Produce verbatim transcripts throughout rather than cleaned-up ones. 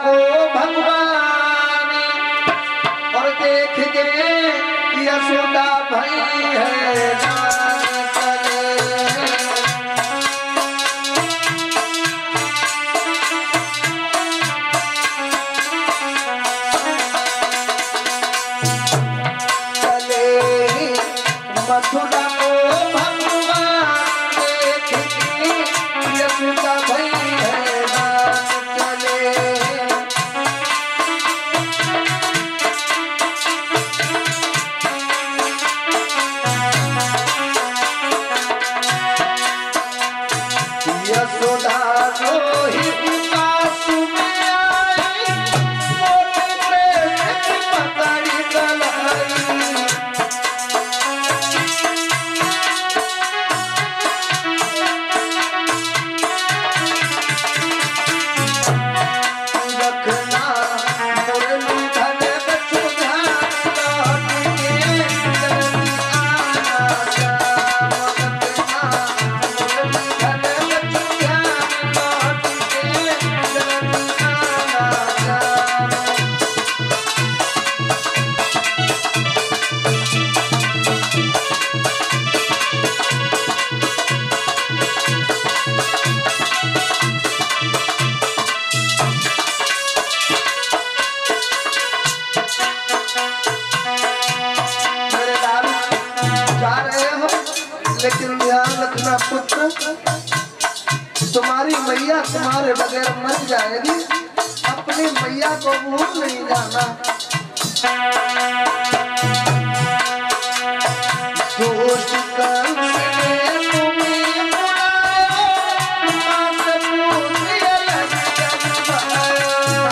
को भगवान और देख के यशोदा भई है मथुरा को भगवान देख के यशोदा भई है चले यशोदा को ही पास में आई मोटे प्रेम की पकड़ी गलाई लेकिन ध्यान रखना पुत्र, तुम्हारी मैया तुम्हारे बगैर मर जाएगी। अपनी मैया को भूल नहीं जाना। दोस्त कंस ने तुम्हें बुलाया, मात पूछी अलग जग बनाया।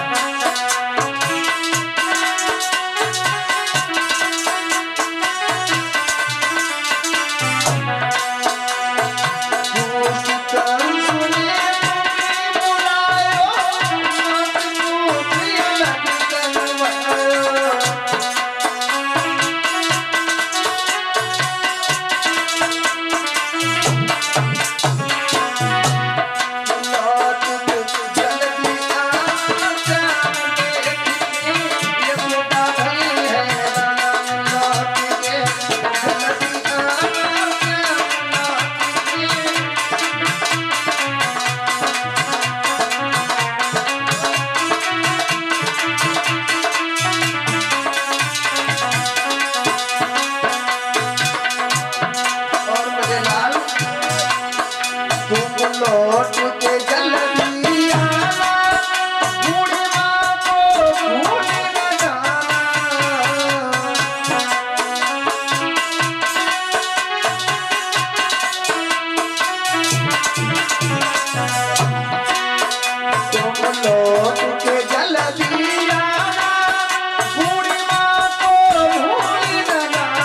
लौट के जल्दी आना, बूढ़ी माँ को भूल न जाना। तुम लौट के जल्दी आना, बूढ़ी माँ को भूल न जाना।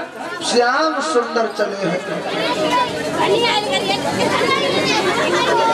श्याम सुंदर चले हैं।